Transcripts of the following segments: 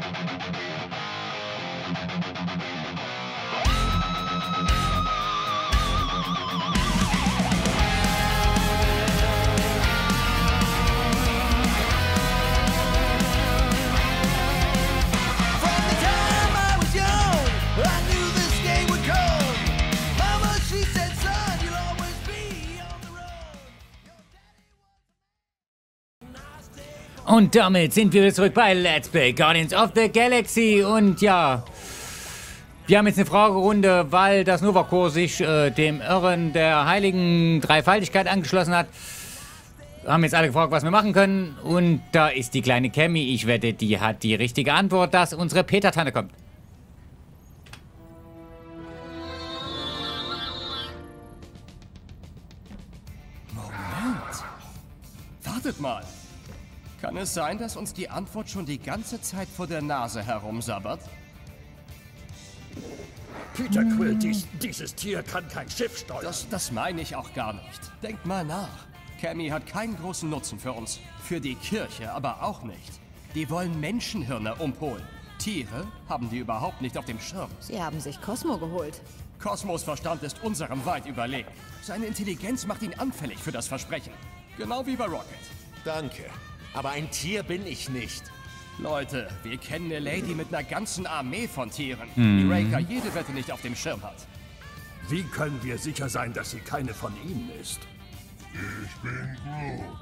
Und damit sind wir zurück bei Let's Play Guardians of the Galaxy. Und ja, wir haben jetzt eine Fragerunde, weil das Nova-Corps sich dem Irren der heiligen Dreifaltigkeit angeschlossen hat. Haben jetzt alle gefragt, was wir machen können. Und da ist die kleine Cammy. Ich wette, die hat die richtige Antwort, dass unsere Peter-Tante kommt. Moment. Wartet mal. Kann es sein, dass uns die Antwort schon die ganze Zeit vor der Nase herumsabbert? Peter Quill, dieses Tier kann kein Schiff steuern. Das meine ich auch gar nicht. Denkt mal nach. Cammy hat keinen großen Nutzen für uns. Für die Kirche aber auch nicht. Die wollen Menschenhirne umpolen. Tiere haben die überhaupt nicht auf dem Schirm. Sie haben sich Cosmo geholt. Cosmos Verstand ist unserem weit überlegen. Seine Intelligenz macht ihn anfällig für das Versprechen. Genau wie bei Rocket. Danke. Aber ein Tier bin ich nicht. Leute, wir kennen eine Lady mit einer ganzen Armee von Tieren, die Raker jede Wette nicht auf dem Schirm hat. Wie können wir sicher sein, dass sie keine von ihnen ist? Ich bin Groot.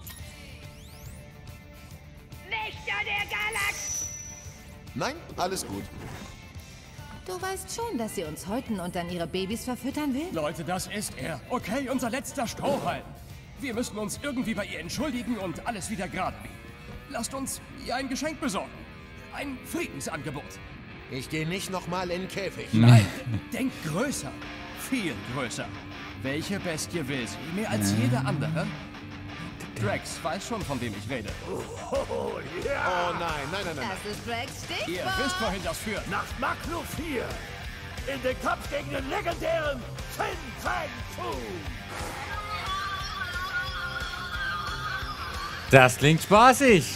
Wächter der Galaxie! Nein, alles gut. Du weißt schon, dass sie uns häuten und dann ihre Babys verfüttern will? Leute, das ist er. Okay, unser letzter Strohhalm. Wir müssen uns irgendwie bei ihr entschuldigen und alles wieder gerade biegen. Lasst uns ihr ein Geschenk besorgen. Ein Friedensangebot. Ich gehe nicht nochmal in den Käfig. Nein, denkt größer. Viel größer. Welche Bestie will sie? Mehr als jede andere? Drax weiß schon, von wem ich rede. Oh, ja. Oh nein. Das ist Drax Ihr Stichwort. wisst, wohin das führt. Nach Magno 4. In den Kampf gegen den legendären Fin Fang Fu. Das klingt spaßig.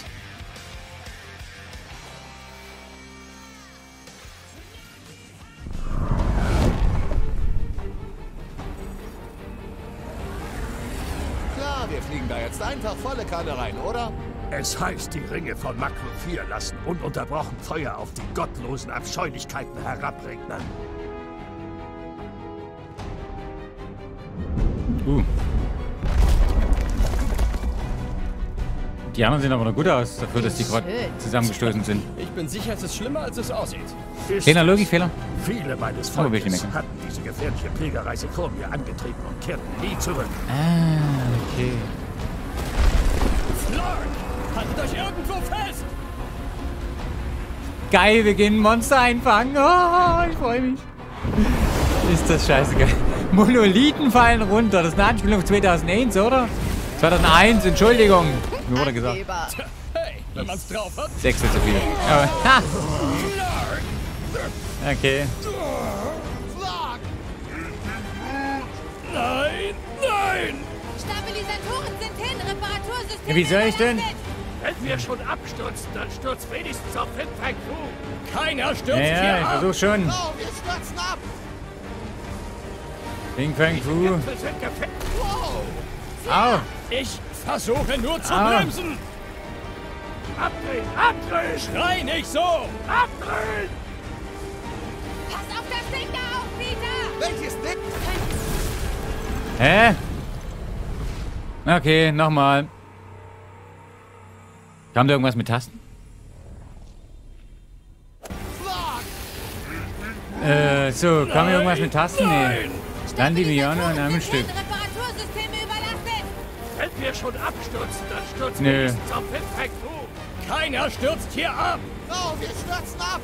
Klar, wir fliegen da jetzt einfach volle Kanne rein, oder? Es heißt, die Ringe von Magno 4 lassen ununterbrochen Feuer auf die gottlosen Abscheulichkeiten herabregnen. Die anderen sehen aber noch gut aus, dafür, dass die gerade zusammengestoßen sind. Ich bin sicher, es ist schlimmer, als es aussieht. Kleiner Logikfehler. Viele meines Aber will ich nicht Volkes meckern. hatten diese gefährliche Pilgerreise vor mir angetreten und kehrten nie zurück. Okay. Flark, haltet euch irgendwo fest! Geil, wir gehen Monster einfangen. Oh, ich freue mich. Ist das scheiße geil. Monolithen fallen runter. Das ist eine Anspielung 2001, oder? 2001, Entschuldigung. Mir wurde gesagt. Angeber. Hey, wenn man's drauf hat. 6 ist zu viel. Aber, ha! Okay. Nein, nein! Stabilisatoren sind hin, Reparatursysteme. Wie soll ich denn? überlastet. Wenn wir schon abstürzen, dann stürzt wenigstens auf Fin Fang Fu. Keiner stürzt Ja, hier ich ab! versuch schon. Oh, wir stürzen ab! Ping Fang Fu. Gipfel sind gefährlich. Au! Ich versuche nur zu Ah. bremsen! Abdrehen, abdrehen, Schrei nicht so! abdrehen! Pass auf das Ding da auf, Peter. Welches Ding? Hä? Okay, nochmal. Kam da irgendwas mit Tasten? So, kam hier irgendwas mit Tasten? Nee. Dann die Mione in einem Stück. Reparatursysteme überlastet. Wenn wir schon abstürzen, dann stürzt Nö. wenigstens auf Fin Fang Fu. Keiner stürzt hier ab! Oh, wir stürzen ab!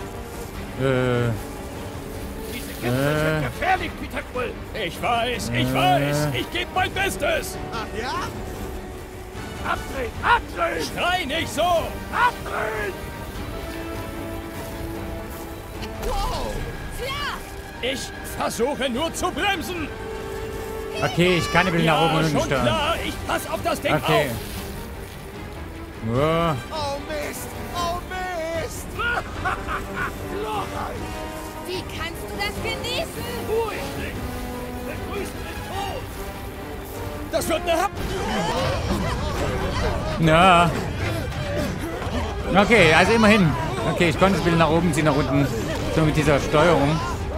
Diese Gipfel sind gefährlich, Peter Quill. Ich weiß, ich gebe mein Bestes! Ach ja? Abdrehen, abdrehen, Schrei nicht so! abdrehen! Wow! Flach. Ich versuche nur zu bremsen! Okay, ich kann ein bisschen nach oben und unten schon steuern. klar, ich pass auf das Ding Okay. auf! Oh, Oh Mist! Oh Mist! Wie kannst du das genießen? Tu ich nicht! Begrüßt den Tod! Das wird eine Ja. Okay, also immerhin. Okay, ich konnte das Bild nach oben ziehen, nach unten. So mit dieser Steuerung.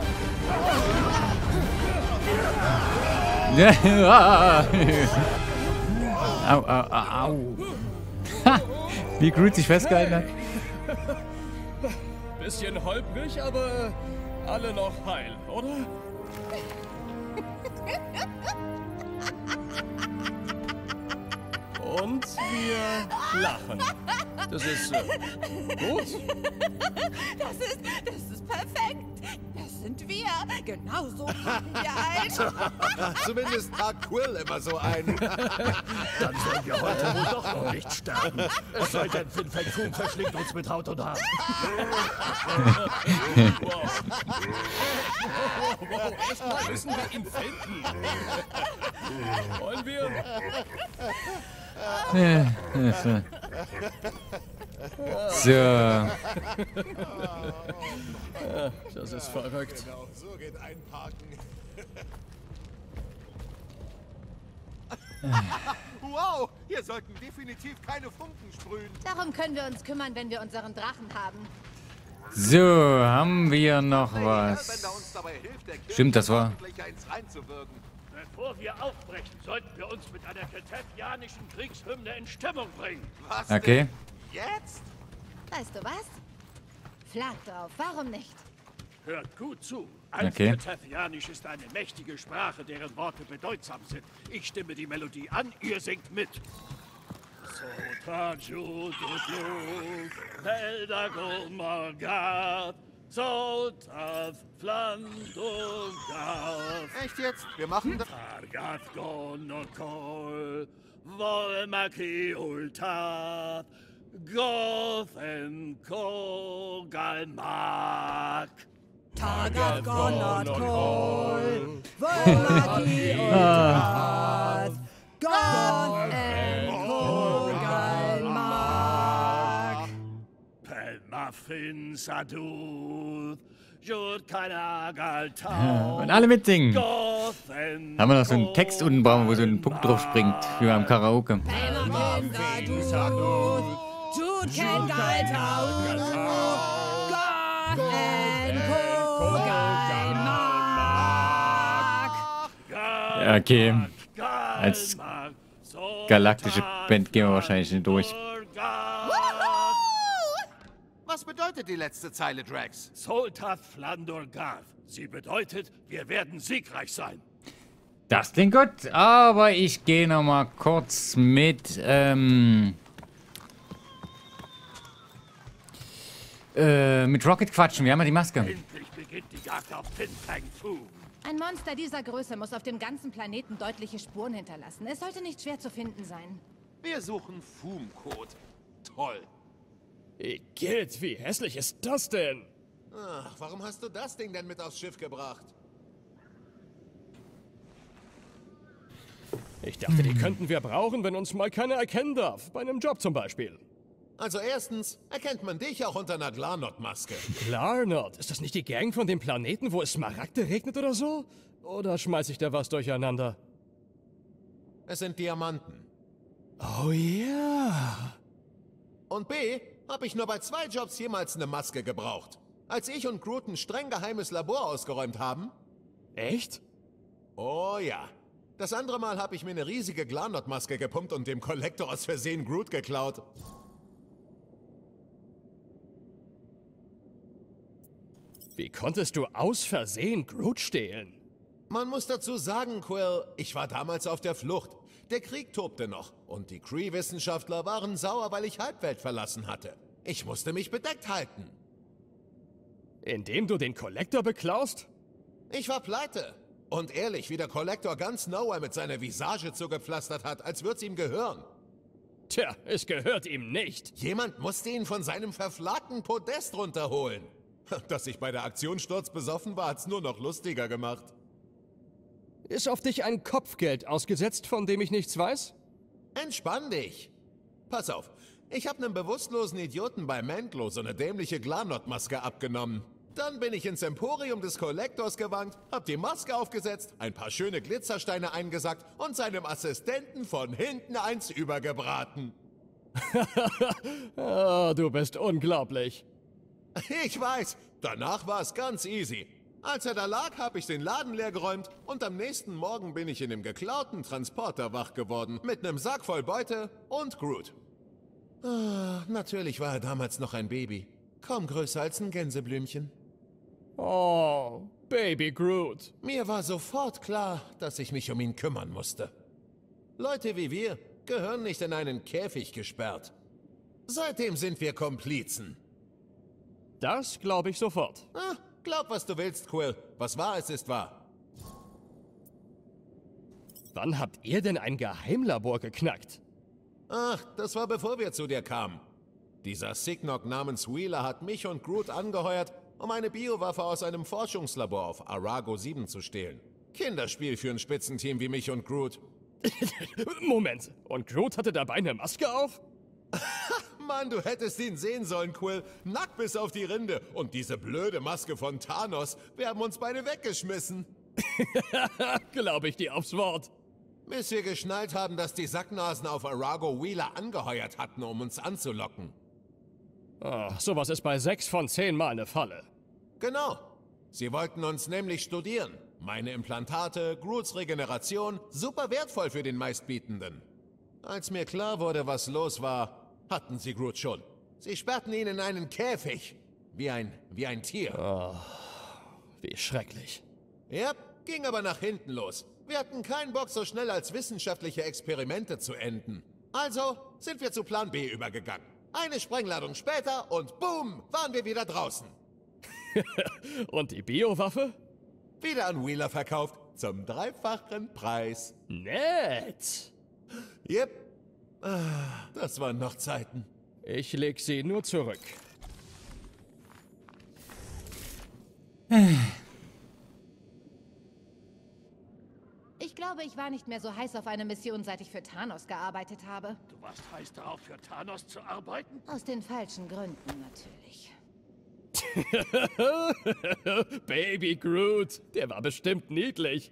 Au, au, au, au. Ha, wie Groot sich festgehalten hat. bisschen holprig, aber alle noch heil, oder? Und wir lachen. Das ist gut. Das ist perfekt. Das sind wir. Genauso sehen wir alt. Zumindest tagt Quill immer so ein. Dann sollen wir heute wohl doch noch nicht sterben. Es sei denn, Fin Fang Foom verschlingt uns mit Haut und Haar. Erstmal müssen wir ihn finden. Wollen wir? So. Das ist verrückt. Genau, so geht einparken. Wow, hier sollten definitiv keine Funken sprühen. Darum können wir uns kümmern, wenn wir unseren Drachen haben. So, haben wir noch Wenn er was? uns dabei hilft, der Kirche Stimmt, das war. ordentlich eins reinzuwirken. Bevor wir aufbrechen, sollten wir uns mit einer ketevianischen Kriegshymne in Stimmung bringen. Was Okay. denn? Jetzt? Weißt du was? Flag drauf, warum nicht? Hört gut zu. Okay. Ketevianisch ist eine mächtige Sprache, deren Worte bedeutsam sind. Ich stimme die Melodie an, ihr singt mit. Sotajududlug, Peldago Morgat, Sotav Flandungav, Echt jetzt? Wir machen das. Argat Gonokol, Volmaki Ultat, Gothen Kogalmak. Pelmafin Saduth, Jud Kanagaltau. Und alle mitsingen. Gothen Haben wir noch so einen Text unten brauchen, wo so ein Punkt drauf springt, wie beim Karaoke. Okay, als galaktische Band gehen wir wahrscheinlich nicht durch. Was bedeutet die letzte Zeile, Drax? Soltath Flandorgath. Sie bedeutet, wir werden siegreich sein. Das klingt gut, aber ich gehe noch mal kurz mit Rocket quatschen. Wir haben ja die Maske. Endlich beginnt die Jagd auf Fin Fang Foom. Ein Monster dieser Größe muss auf dem ganzen Planeten deutliche Spuren hinterlassen. Es sollte nicht schwer zu finden sein. Wir suchen Foom-Code. Toll. Igitt, wie hässlich ist das denn? Ach, warum hast du das Ding denn mit aufs Schiff gebracht? Ich dachte, die könnten wir brauchen, wenn uns mal keiner erkennen darf. Bei einem Job zum Beispiel. Also erstens, erkennt man dich auch unter einer Glarnot-Maske. Glarnot, ist das nicht die Gang von dem Planeten, wo es Smaragde regnet oder so? Oder schmeiß ich da was durcheinander? Es sind Diamanten. Oh ja. Und B, habe ich nur bei 2 Jobs jemals eine Maske gebraucht. Als ich und Groot ein streng geheimes Labor ausgeräumt haben. Echt? Oh ja. Das andere Mal habe ich mir eine riesige Glarnot-Maske gepumpt und dem Kollektor aus Versehen Groot geklaut. Wie konntest du aus Versehen Groot stehlen? Man muss dazu sagen, Quill, ich war damals auf der Flucht. Der Krieg tobte noch und die Kree-Wissenschaftler waren sauer, weil ich Halbwelt verlassen hatte. Ich musste mich bedeckt halten. Indem du den Kollektor beklaust? Ich war pleite. Und ehrlich, wie der Kollektor ganz Nowhere mit seiner Visage zugepflastert hat, als würd's ihm gehören. Tja, es gehört ihm nicht. Jemand musste ihn von seinem verflagten Podest runterholen. Dass ich bei der Aktion sturzbesoffen war, hat's nur noch lustiger gemacht. Ist auf dich ein Kopfgeld ausgesetzt, von dem ich nichts weiß? Entspann dich. Pass auf, Ich habe einem bewusstlosen Idioten bei Mantlo so eine dämliche Glarnot-Maske abgenommen. Dann bin ich ins Emporium des Collectors gewankt, hab die Maske aufgesetzt, ein paar schöne Glitzersteine eingesackt und seinem Assistenten von hinten eins übergebraten. Oh, du bist unglaublich. Ich weiß, danach war es ganz easy. Als er da lag, habe ich den Laden leergeräumt und am nächsten Morgen bin ich in dem geklauten Transporter wach geworden, mit einem Sack voll Beute und Groot. Ah, natürlich war er damals noch ein Baby. Kaum größer als ein Gänseblümchen. Oh, Baby Groot. Mir war sofort klar, dass ich mich um ihn kümmern musste. Leute wie wir gehören nicht in einen Käfig gesperrt. Seitdem sind wir Komplizen. Das glaube ich sofort. Ah, glaub, was du willst, Quill. Was wahr ist, ist wahr. Wann habt ihr denn ein Geheimlabor geknackt? Ach, das war bevor wir zu dir kamen. Dieser Signok namens Wheeler hat mich und Groot angeheuert, um eine Biowaffe aus einem Forschungslabor auf Arago 7 zu stehlen. Kinderspiel für ein Spitzenteam wie mich und Groot. Moment, und Groot hatte dabei eine Maske auf? Mann, du hättest ihn sehen sollen, Quill. Nackt bis auf die Rinde. Und diese blöde Maske von Thanos. Wir haben uns beide weggeschmissen. Glaube ich dir aufs Wort. Bis wir geschnallt haben, dass die Sacknasen auf Arago Wheeler angeheuert hatten, um uns anzulocken. Oh, sowas ist bei 6 von 10 Mal eine Falle. Genau. Sie wollten uns nämlich studieren. Meine Implantate, Groots Regeneration, super wertvoll für den Meistbietenden. Als mir klar wurde, was los war, hatten sie Groot schon. Sie sperrten ihn in einen Käfig. Wie ein Tier. Oh, wie schrecklich. Ja, ging aber nach hinten los. Wir hatten keinen Bock, so schnell als wissenschaftliche Experimente zu enden. Also sind wir zu Plan B übergegangen. Eine Sprengladung später und boom, waren wir wieder draußen. Und die Biowaffe? Wieder an Wheeler verkauft, zum 3-fachen Preis. Nett. Yep. Ah, das waren noch Zeiten. Ich leg sie nur zurück. Ich glaube, ich war nicht mehr so heiß auf eine Mission, seit ich für Thanos gearbeitet habe. Du warst heiß darauf, für Thanos zu arbeiten? Aus den falschen Gründen natürlich. Baby Groot, der war bestimmt niedlich.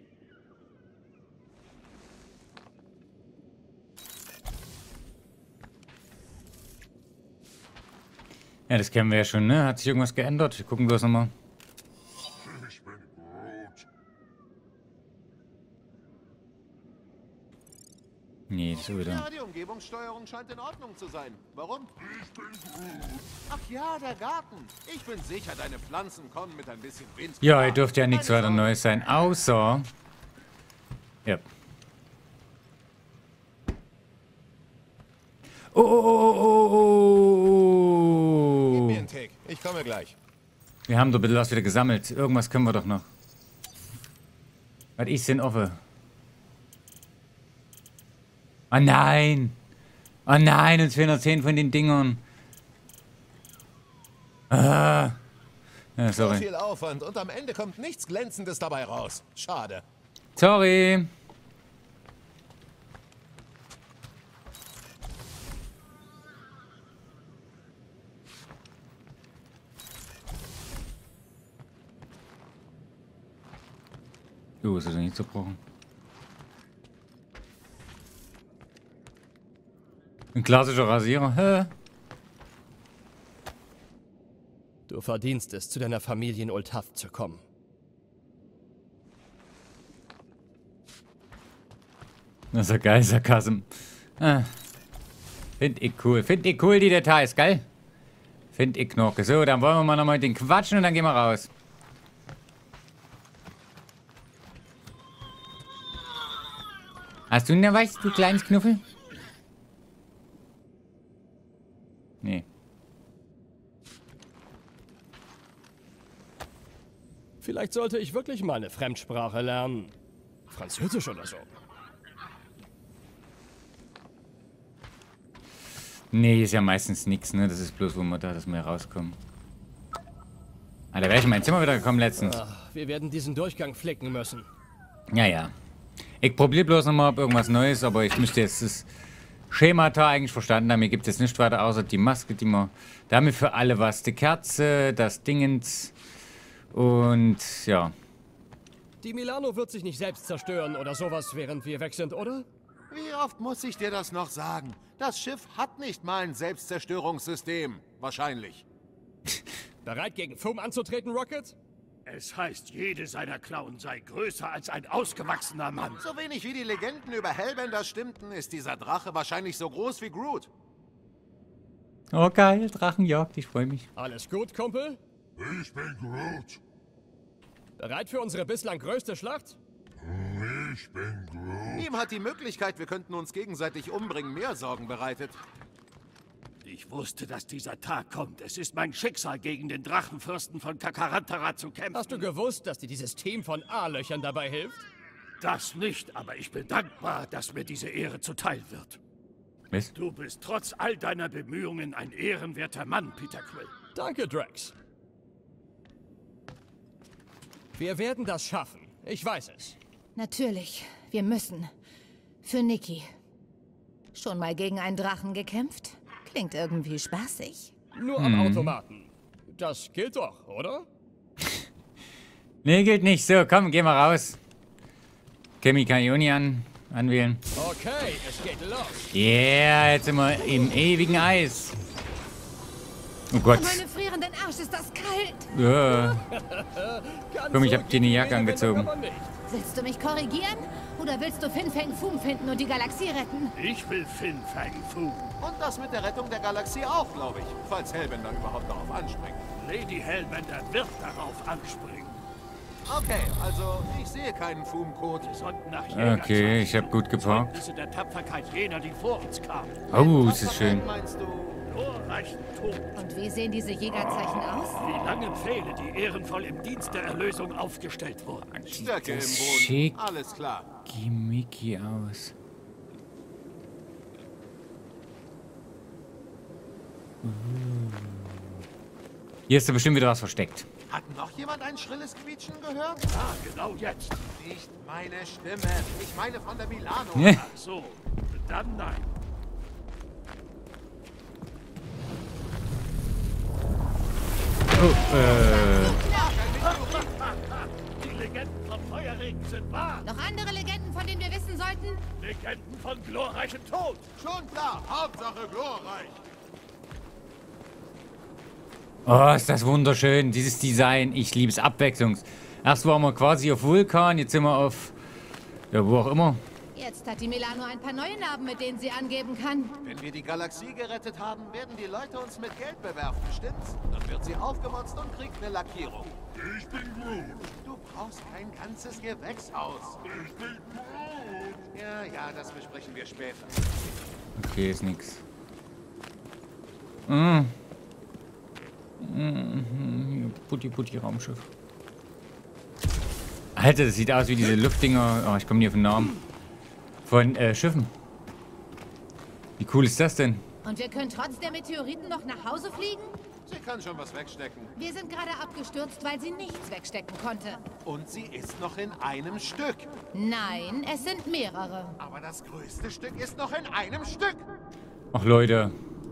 Ja, das kennen wir ja schon, ne? Hat sich irgendwas geändert? Wir gucken bloß nochmal. Ich bin Groot. Nee, das ist wieder. Ja, die Umgebungssteuerung scheint in Ordnung zu sein. Warum? Ich bin Groot. Ach ja, der Garten. Ich bin sicher, deine Pflanzen kommen mit ein bisschen Wind. Ja, hier dürfte ja nichts weiter Neues sein, außer... Ja. Oh, oh, oh, oh, oh, Gib mir oh. einen Tick. Ich komme gleich. Wir haben doch ein bisschen was wieder gesammelt. Irgendwas können wir doch noch. Was ist denn offen? Oh nein! Oh nein, uns fehlen noch 10 von den Dingern. Ah. Ja, So sorry. viel Aufwand und am Ende kommt nichts Glänzendes dabei raus. Schade. Sorry. Ist das nicht zerbrochen? Ein klassischer Rasierer. Hä? Du verdienst es, zu deiner Familie in Ultath zu kommen. Das ist ja geil, Sarkasm. Ah. Find ich cool. Find ich cool, die Details, geil? Find ich knorke. So, dann wollen wir mal nochmal mit den quatschen und dann gehen wir raus. Hast du eine was, du kleines Knuffel? Nee. Vielleicht sollte ich wirklich mal eine Fremdsprache lernen. Französisch oder so. Nee, ist ja meistens nichts, ne? Das ist bloß, wo wir da, dass wir rauskommen. Ah, da wäre ich in mein Zimmer wieder gekommen letztens. Ach, wir werden diesen Durchgang flicken müssen. Ja, ja. Ich probiere bloß nochmal, ob irgendwas Neues, aber ich müsste jetzt das Schemata eigentlich verstanden haben. Hier gibt es nichts weiter, außer die Maske, die wir... Da haben wir für alle was. Die Kerze, das Dingens und ja. Die Milano wird sich nicht selbst zerstören oder sowas, während wir weg sind, oder? Wie oft muss ich dir das noch sagen? Das Schiff hat nicht mal ein Selbstzerstörungssystem. Wahrscheinlich. Bereit, gegen Foom anzutreten, Rocket? Es heißt, jede seiner Klauen sei größer als ein ausgewachsener Mann. So wenig wie die Legenden über Hellbender stimmten, ist dieser Drache wahrscheinlich so groß wie Groot. Oh geil, Drachenjagd, ich freue mich. Alles gut, Kumpel? Ich bin Groot. Bereit für unsere bislang größte Schlacht? Ich bin Groot. Ihm hat die Möglichkeit, wir könnten uns gegenseitig umbringen, mehr Sorgen bereitet. Ich wusste, dass dieser Tag kommt. Es ist mein Schicksal, gegen den Drachenfürsten von Kakarantara zu kämpfen. Hast du gewusst, dass dir dieses Team von A-Löchern dabei hilft? Das nicht, aber ich bin dankbar, dass mir diese Ehre zuteil wird. Was? Du bist trotz all deiner Bemühungen ein ehrenwerter Mann, Peter Quill. Danke, Drax. Wir werden das schaffen. Ich weiß es. Natürlich, wir müssen. Für Nikki. Schon mal gegen einen Drachen gekämpft? Klingt irgendwie spaßig. Nur am Automaten. Das gilt doch, oder? Nee, gilt nicht. So, komm, geh mal raus. Cammy kann Juni anwählen. Okay, es geht los. Yeah, jetzt sind wir im ewigen Eis. Oh Gott. Oh, meine frierenden Arsch, ist das kalt. Ja. Ganz Komm, ich so hab dir eine gegen Jacke die angezogen. Wände aber nicht. Willst du mich korrigieren? Oder willst du Fin Fang Foom finden und die Galaxie retten? Ich will Fin Fang Foom. Und das mit der Rettung der Galaxie auch, glaube ich. Falls Hellbender überhaupt darauf anspringt. Lady Hellbender wird darauf anspringen. Okay, also ich sehe keinen Foom-Code. Wir sollten nach Okay, ich hab gut geparkt. Zeugnisse der Tapferkeit jener, die vor uns kamen. Oh, es ist schön. Meinst du? Glorreichen Tod. Und wie sehen diese Jägerzeichen aus? Wie lange Pfähle, die ehrenvoll im Dienst der Erlösung aufgestellt wurden. Stöcke im Das Boden. schick. Alles klar. Gimmicky aus. Hier ist da bestimmt wieder was versteckt. Hat noch jemand ein schrilles Quietschen gehört? Ah, genau jetzt. Nicht meine Stimme. Ich meine von der Milano. Ach so, dann nein. Die Legenden vom Feuerregen sind wahr. Noch andere Legenden, von denen wir wissen sollten? Legenden von glorreichem Tod. Schon klar. Hauptsache glorreich. Oh, ist das wunderschön, dieses Design. Ich liebe es, abwechslungs. Erst waren wir quasi auf Vulkan, jetzt sind wir auf... Ja, wo auch immer. Jetzt hat die Milano ein paar neue Narben, mit denen sie angeben kann. Wenn wir die Galaxie gerettet haben, werden die Leute uns mit Geld bewerfen, stimmt's? Dann wird sie aufgemotzt und kriegt eine Lackierung. Ich bin Groot. Du brauchst kein ganzes Gewächshaus. Ich bin Groot. Ja, das besprechen wir später. Okay, ist nix. Putti Raumschiff. Alter, das sieht aus wie diese Luftdinger. Oh, ich komme nie auf den Namen. Von Schiffen. Wie cool ist das denn? Und wir können trotz der Meteoriten noch nach Hause fliegen? Sie kann schon was wegstecken. Wir sind gerade abgestürzt, weil sie nichts wegstecken konnte. Und sie ist noch in einem Stück. Nein, es sind mehrere. Aber das größte Stück ist noch in einem Stück. Ach Leute.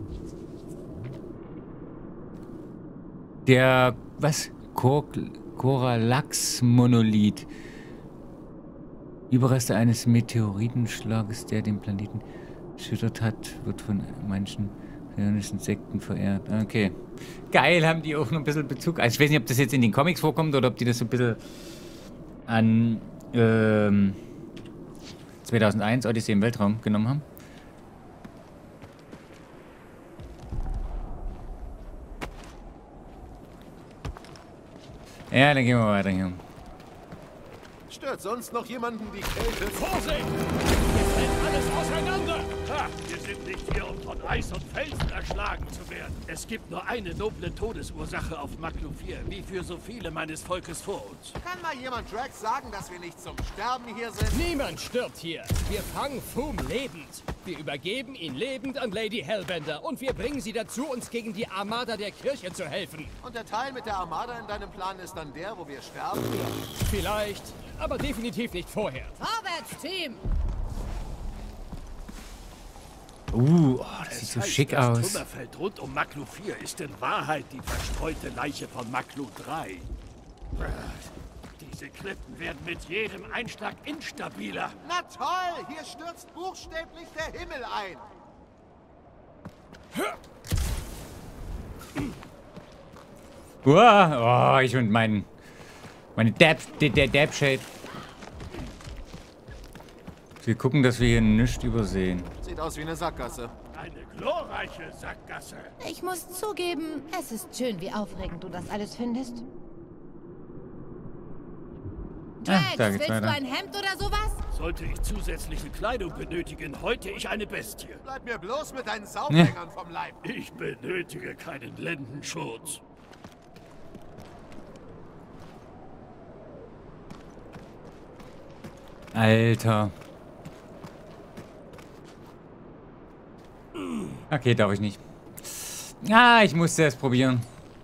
Der, was? Koralax-Monolith. Überreste eines Meteoritenschlages, der den Planeten erschüttert hat, wird von manchen ionischen Sekten verehrt. Okay. Geil, haben die auch noch ein bisschen Bezug. Also ich weiß nicht, ob das jetzt in den Comics vorkommt oder ob die das so ein bisschen an 2001 Odyssee im Weltraum genommen haben. Ja, dann gehen wir weiter hier. Stört sonst noch jemanden die Kälte? Vorsicht! Hier fällt alles auseinander! Ha, wir sind nicht hier, um von Eis und Felsen erschlagen zu werden. Es gibt nur eine noble Todesursache auf Maklu 4, wie für so viele meines Volkes vor uns. Kann mal jemand Drax sagen, dass wir nicht zum Sterben hier sind? Niemand stirbt hier. Wir fangen Foom lebend. Wir übergeben ihn lebend an Lady Hellbender und wir bringen sie dazu, uns gegen die Armada der Kirche zu helfen. Und der Teil mit der Armada in deinem Plan ist dann der, wo wir sterben? Vielleicht, aber definitiv nicht vorher. Vorwärts, Team! Oh, das sieht so schick aus. Das Trümmerfeld rund um Maklu 4 ist in Wahrheit die verstreute Leiche von Maklu 3. Diese Klippen werden mit jedem Einschlag instabiler. Na toll, hier stürzt buchstäblich der Himmel ein. Oh, ich und meine Dab-Shade. Wir gucken, dass wir hier nichts übersehen. Sieht aus wie eine Sackgasse. Eine glorreiche Sackgasse. Ich muss zugeben, es ist schön, wie aufregend du das alles findest. Drax, da geht's willst weiter. du ein Hemd oder sowas? Sollte ich zusätzliche Kleidung benötigen, häute ich eine Bestie. Bleib mir bloß mit deinen Saufhängern vom Leib. Ich benötige keinen Lendenschutz. Alter. Okay, darf ich nicht. Ah, ich musste es probieren.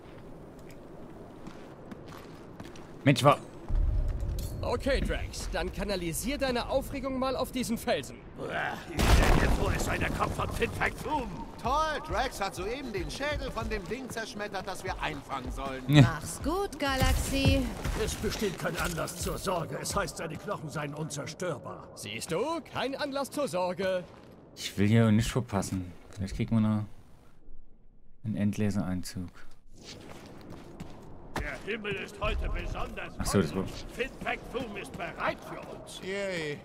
Mensch, war... Okay, Drax, dann kanalisier deine Aufregung mal auf diesen Felsen. Ich stell dir vor, es sei der Kopf von Finfang Foom. Toll, Drax hat soeben den Schädel von dem Ding zerschmettert, das wir einfangen sollen. Mach's gut, Galaxy. Es besteht kein Anlass zur Sorge. Es heißt, seine Knochen seien unzerstörbar. Siehst du? Kein Anlass zur Sorge. Ich will hier nicht verpassen. Vielleicht kriegen wir noch einen Endlaseranzug. Der Himmel ist heute besonders. Ach so, das war... Finfang Foom ist bereit für uns. Yay.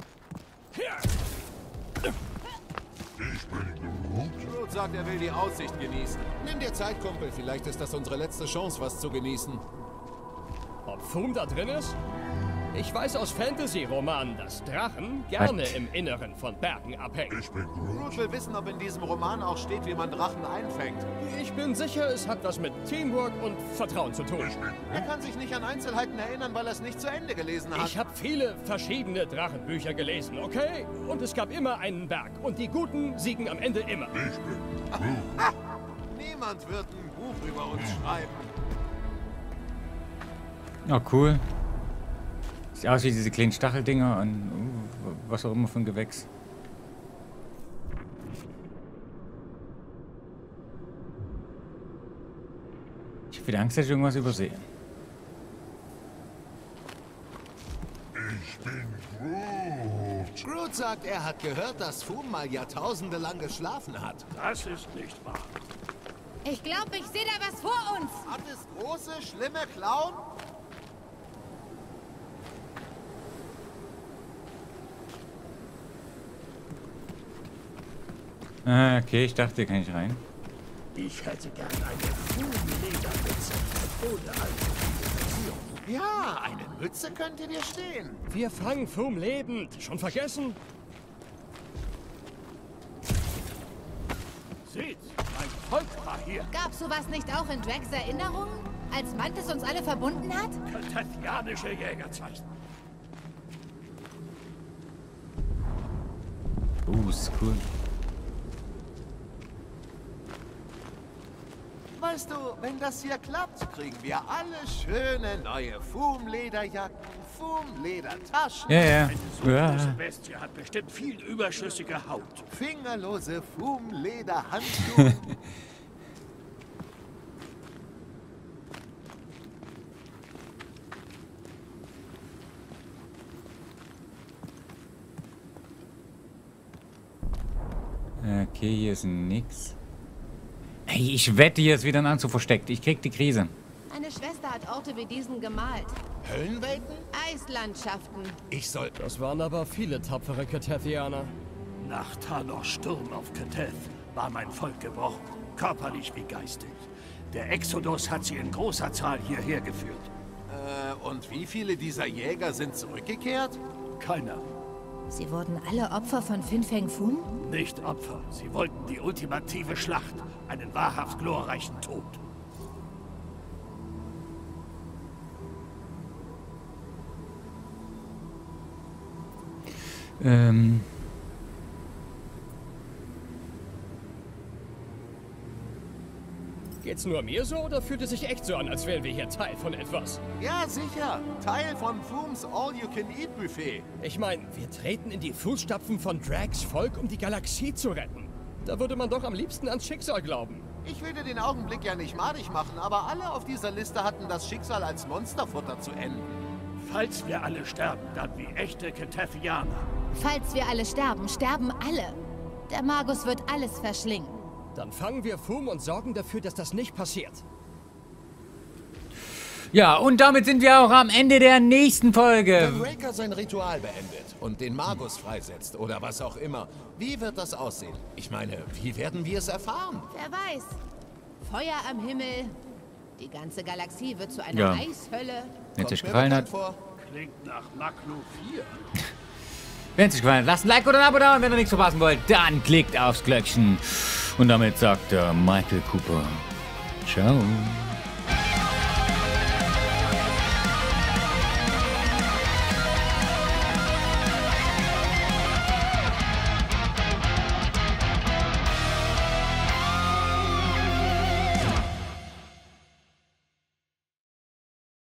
Ich bin Groot. Groot sagt, er will die Aussicht genießen. Nimm dir Zeit, Kumpel. Vielleicht ist das unsere letzte Chance, was zu genießen. Ob Foom da drin ist? Ich weiß aus Fantasy-Romanen, dass Drachen gerne im Inneren von Bergen abhängen. Ich bin Groot. Groot will wissen, ob in diesem Roman auch steht, wie man Drachen einfängt. Ich bin sicher, es hat was mit Teamwork und Vertrauen zu tun. Er kann sich nicht an Einzelheiten erinnern, weil er es nicht zu Ende gelesen hat. Ich habe viele verschiedene Drachenbücher gelesen, okay? Und es gab immer einen Berg. Und die Guten siegen am Ende immer. Ich bin Groot. Niemand wird ein Buch über uns schreiben. Oh, cool. Sieht aus wie diese kleinen Stacheldinger und was auch immer für ein Gewächs. Ich habe wieder Angst, dass ich irgendwas übersehe. Ich bin Groot. Groot sagt, er hat gehört, dass Foom mal Jahrtausende lang geschlafen hat. Das ist nicht wahr. Ich glaube, ich sehe da was vor uns. Hat es große, schlimme Klauen? Ah, okay, ich dachte, hier kann ich rein. Ich hätte gern eine Foom-Ledermütze ohne Alkoholisierung. Ja, eine Mütze könnte dir stehen. Wir fangen Foom lebend. Schon vergessen? Seht, mein Volk war hier. Gab's sowas nicht auch in Drax Erinnerungen? Als Mantis uns alle verbunden hat? Carthethianische Jägerzeichen. Ist cool. Weißt du, wenn das hier klappt, kriegen wir alle schöne neue Foom-Lederjacken, Foom-Ledertaschen, Ja, ja. Eine so große Bestie hat bestimmt viel überschüssige Haut. fingerlose Foom-Lederhandschuhe. Okay, hier ist nix. Ey, ich wette, hier ist wieder ein Anzug versteckt. Ich krieg die Krise. Meine Schwester hat Orte wie diesen gemalt. Höllenwelten? Eislandschaften. Ich soll... Das waren aber viele tapfere Carthethianer. Nach Thanos Sturm auf Keteth war mein Volk gebrochen, körperlich wie geistig. Der Exodus hat sie in großer Zahl hierher geführt. Und wie viele dieser Jäger sind zurückgekehrt? Keiner, Sie wurden alle Opfer von Finfang Foom? nicht Opfer. Sie wollten die ultimative Schlacht, einen wahrhaft glorreichen Tod. Geht's nur mir so oder fühlt es sich echt so an, als wären wir hier Teil von etwas? Ja, sicher. Teil von Fooms All-You-Can-Eat-Buffet. Ich meine, wir treten in die Fußstapfen von Drax Volk, um die Galaxie zu retten. Da würde man doch am liebsten ans Schicksal glauben. Ich will dir den Augenblick ja nicht madig machen, aber alle auf dieser Liste hatten das Schicksal als Monsterfutter zu enden. Falls wir alle sterben, dann wie echte Ketethianer. Falls wir alle sterben, sterben alle. Der Magus wird alles verschlingen. Dann fangen wir Fum und sorgen dafür, dass das nicht passiert. Ja, und damit sind wir auch am Ende der nächsten Folge. Wenn Raker sein Ritual beendet und den Magus freisetzt oder was auch immer, wie wird das aussehen? Ich meine, wie werden wir es erfahren? Wer weiß. Feuer am Himmel. Die ganze Galaxie wird zu einer Eishölle. Wenn es euch gefallen hat. Klingt nach Maklo 4. Wenn es euch gefallen hat, lasst ein Like oder ein Abo da. Und wenn ihr nichts verpassen wollt, dann klickt aufs Glöckchen. Und damit sagt der Michael Cooper. Ciao.